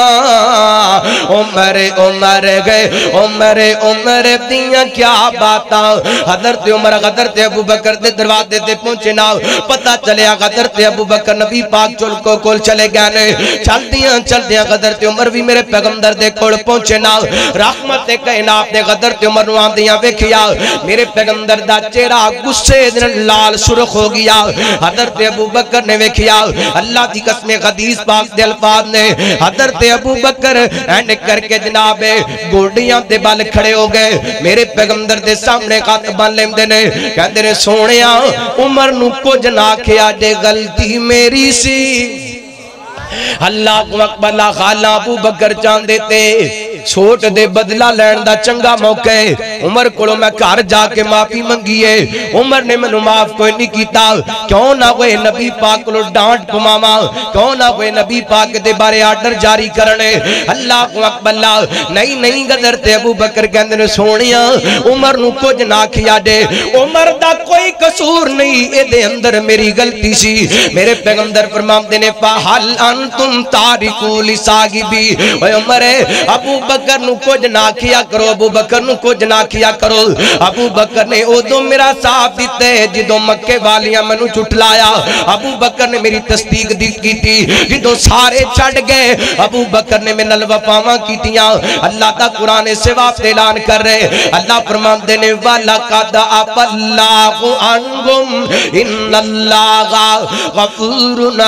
عمر عمر گئے عمر عمر دیاں کیا باتاں حضرت عمر حضرت ابو بکر دے دروازے تے پہنچے نا پتہ چلیا حضرت ابو بکر نبی پاک چل کو کول چلے گئے چل دیاں چل دیاں حضرت عمر بھی میرے پیغمبر دے کول پہنچے نا رحمت کائنات دے حضرت عمر نو آندیاں ویکھیا میرے پیغمبر دا چہرہ غصے دے لال سرخ ہو گیا حضرت ابو بکر نے ویکھیا اللہ دی قسم حدیث پاک دے الفاظ نے حضرت ابو بکر اینڈ کر کے جناب گوڑیاں دے بال کھڑے ہو گئے میرے پیغمبر دے سامنے ہاتھ بن لیندے نے کہندے نے سونیا عمر نو کچھ نہ کیا جے غلطی میری سی اللہ اکبر لا خالا ابو بکر چاندے تے چھوٹ دے بدلہ لین دا چنگا موقع ہے عمر کولو میں گھر جا کے معافی منگیے عمر نے منو معاف کوئی نہیں کیتا کیوں نہ ہوئے نبی پاک کولو ڈانٹ پماما کیوں نہ ہوئے نبی پاک دے بارے آرڈر جاری کرنے اللہ کو اکبر اللہ نہیں نہیں گدر تے ابو بکر کہندے نے سونیا عمر نو کچھ نہ کیا دے عمر دا کوئی قصور نہیں اے دے اندر میری غلطی سی میرے پیغمبر فرماندے نے فہل انتم تارکو لصاحبی اے عمر ابو بکر نو کچھ نہ کیا کرو ابو بکر نو کچھ نہ کیا کرو ابو بکر نے ادو میرا ساتھ دیتے جدو مکے والیاں منو چٹلایا ابو بکر نے میری تصدیق دی کی تھی جدو سارے چھڑ گئے ابو بکر نے میں وفاواں کیتیاں اللہ دا قرآن سے واپس اعلان کر رہے اللہ فرماندے نے وَلَقَدْ عَفَا اللَّهُ عَنْهُمْ إِنَّ اللَّهَ غَفُورٌ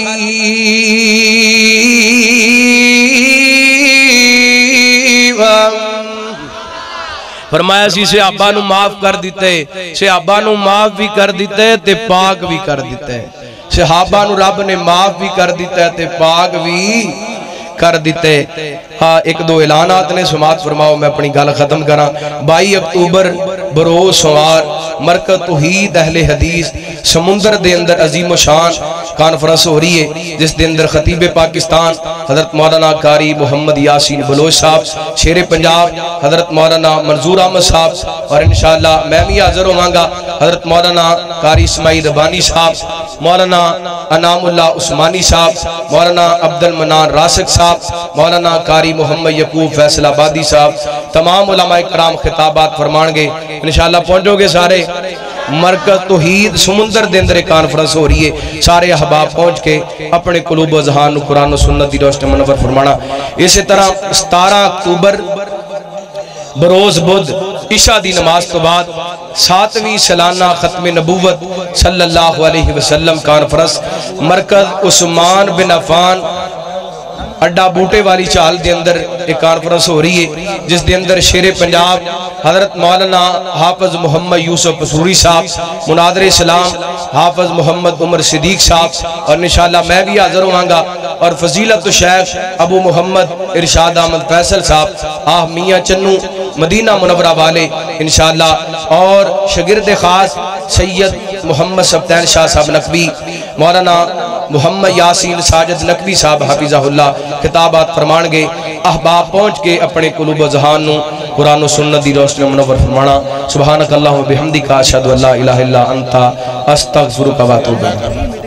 حلیم فرمایا سی صحابہ نو معاف کر دیتے صحابہ نو معاف بھی کر دیتے تے پاک بھی کر دیتے صحابہ نو رب نے معاف بھی کر دیتا ہے تے پاک بھی کر دیتے ہاں ایک دو اعلانات نے سماعت فرماؤ میں اپنی گل ختم کراں بائی اکتوبر بروز سوار مرکز توحید اہل حدیث سمندر دے اندر عظیم و شان کانفرنس ہو رہی ہے جس دے اندر خطیب پاکستان حضرت مولانا قاری محمد یاسین بلوچ صاحب شیر پنجاب حضرت مولانا منظور احمد صاحب اور انشاءاللہ میں بھی حاضر ہوں گا حضرت مولانا قاری اسماعیل ربانی صاحب مولانا انعام اللہ عثمانی صاحب مولانا عبد المنان راسق صاحب مولانا قاری محمد یعقوب فیصل آبادی صاحب تمام علماء کرام خطابات فرمان گے انشاءاللہ پہنچو گے سارے مرکز توحید سمندر دے اندر کانفرنس ہو رہی ہے سارے احباب پہنچ کے اپنے قلوب و ذہان و قرآن و سنت دی روشنی منور فرمانا اسی طرح ستارہ اکتوبر بروز بدھ عشاء دی نماز تو بعد ساتویں سالانہ ختم نبوت صلی اللہ علیہ وسلم کانفرنس مرکز عثمان بن عفان اڈا بوٹے والی چال دے اندر ایک کانفرنس ہو رہی ہے جس دے اندر شیر پنجاب حضرت مولانا حافظ محمد یوسف پسوری صاحب مناظر اسلام حافظ محمد عمر صدیق صاحب اور انشاءاللہ میں بھی حاضر ہوں گا اور فضیلت شیخ ابو محمد ارشاد احمد فیصل صاحب آہ میاں چنو مدینہ منورہ والے انشاءاللہ اور شگرد خاص سید محمد سبتین شاہ صاحب نقوی مولانا محمد یاسین ساجد نقوی صاحب حفظہ اللہ خطابات فرمان گے احباب پہنچ کے اپنے قلوب و ذہان نو قرآن و سنت دی روشنی منور فرمانا سبحانک اللہ و بحمدک اشہد ان لا الہ الا انت استغفرک و اتوب الیک